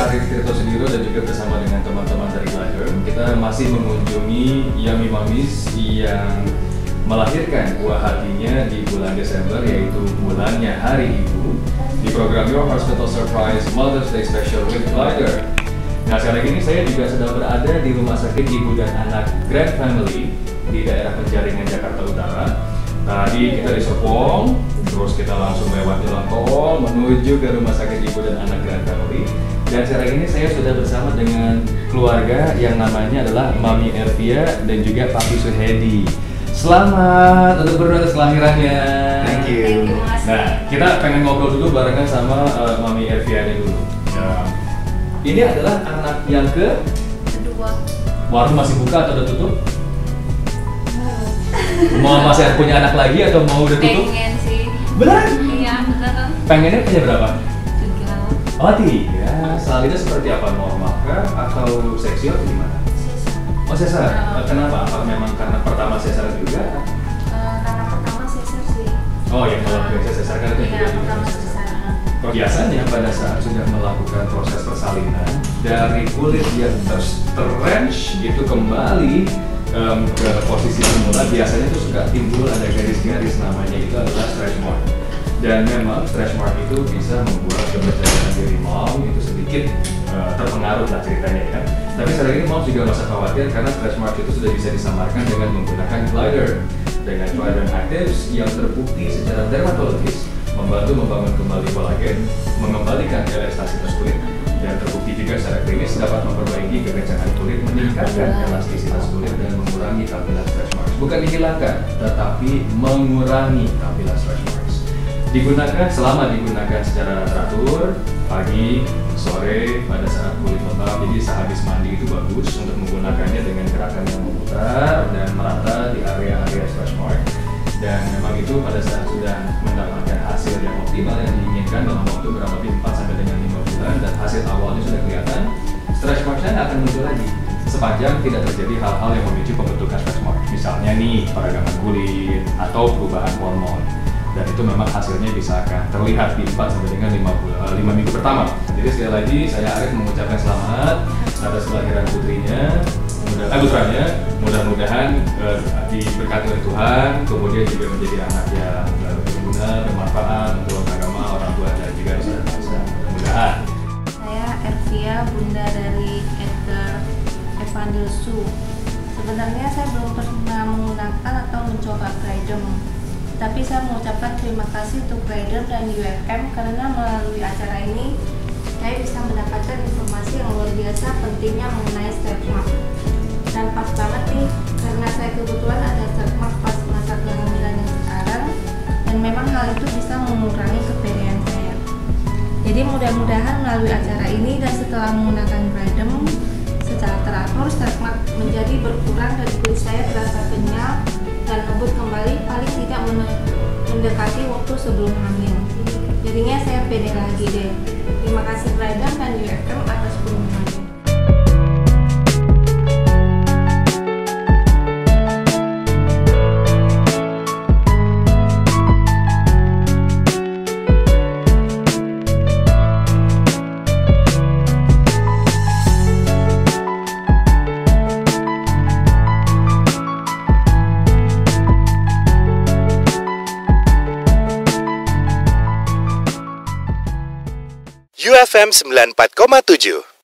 Arif Tirto Sendiro dan juga bersama dengan teman-teman dari Glider. Kita masih mengunjungi Yummy Mummies yang melahirkan buah hatinya di bulan Desember, yaitu bulannya Hari Ibu, di program Your Hospital Surprise Mother's Day Special with Glider. Nah, sekarang ini saya juga sedang berada di Rumah Sakit Ibu dan Anak Grand Family di daerah Penjaringan, Jakarta Utara. Tadi kita di Serpong, terus kita langsung lewat jalan tol menuju ke Rumah Sakit Ibu dan Anak Grand Family. Dan sekarang ini saya sudah bersama dengan keluarga yang namanya adalah Mami Elvia dan juga Papi Suhedi. Selamat untuk berdua atas kelahirannya. Thank you. Nah, kita pengen ngobrol dulu barengan sama Mami Elvia ini dulu. Ini adalah anak yang Kedua. Warung masih buka atau udah tutup? Mau masih punya anak lagi atau mau udah tutup? Pengen sih. Beneran? Iya, beneran. Pengennya punya berapa? 3. Oh, 3. Selanjutnya seperti apa? Normal kah? Atau seksi atau gimana? Oh, sesar. Kenapa? Apa memang karena pertama sesar juga? Karena pertama sesar sih. Oh, yang kalau biasa sesar kan itu Iya, pertama sesar. Biasanya pada saat sudah melakukan proses persalinan, dari kulit yang terstretch itu kembali ke posisi semula, biasanya itu suka timbul ada garis-garis, namanya itu adalah stretch mark. Dan memang stretch mark itu bisa membuat kepercayaan diri mom itu sedikit terpengaruh lah ceritanya ya. Tapi sekarang ini mom juga nggak usah khawatir karena stretch mark itu sudah bisa disamarkan dengan menggunakan glider. Dengan Glider Actives yang terbukti secara dermatologis membantu membangun kembali kolagen, mengembalikan elastisitas kulit, dan terbukti juga secara klinis dapat memperbaiki kekencangan kulit, meningkatkan elastisitas kulit, dan mengurangi tampilan stretch marks. Bukan dihilangkan, tetapi mengurangi tampilan stretch marks. Selama digunakan secara teratur, pagi, sore, pada saat kulit lembab, jadi sehabis mandi itu bagus untuk menggunakannya dengan gerakan yang memutar dan merata di area-area stretch mark. Dan memang itu pada saat sudah mendapatkan hasil yang optimal yang diinginkan dalam waktu kurang lebih 4 sampai dengan 5 bulan dan hasil awalnya sudah kelihatan, stretch marks-nya nggak akan muncul lagi sepanjang tidak terjadi hal-hal yang memicu pembentukan stretch mark, misalnya nih peradangan kulit atau perubahan hormon. Dan itu memang hasilnya bisa akan terlihat di 4 sampai dengan 5 minggu pertama. Jadi sekali lagi saya Arif mengucapkan selamat atas kelahiran putrinya. Putranya, mudah-mudahan diberkati oleh Tuhan, kemudian juga menjadi anak yang berguna, bermanfaat untuk agama, orang tua, dan juga nusa bangsa. Mudah-mudahan. Saya Elvia, bunda dari Edgar Evangelsu. Sebenarnya saya belum pernah menggunakan atau mencoba Glider, tapi saya mengucapkan terima kasih untuk Glider dan UFM karena melalui acara ini saya bisa mendapatkan informasi yang luar biasa pentingnya mengenai stretch mark. Dan pas banget nih, karena saya kebetulan ada stretch mark pas masa kehamilan yang sekarang, dan memang hal itu bisa mengurangi kepedean saya. Jadi mudah-mudahan melalui acara ini dan setelah menggunakan Glider secara teratur, stretch mark menjadi berkurang dan kulit saya terasa kenyal dan lembut kembali, paling tidak mendekati waktu sebelum hamil. Jadinya saya pede lagi deh. Terima kasih Glider dan UFM atas pengumumannya. UFM 94,7